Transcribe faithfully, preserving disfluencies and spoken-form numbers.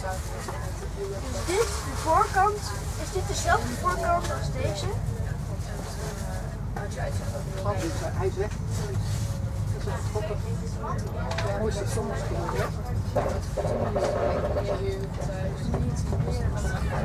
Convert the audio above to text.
Is dit de voorkant? Is dit dezelfde voorkant als deze? Hij is weg. Dat is wel grappig. Hoe is het soms?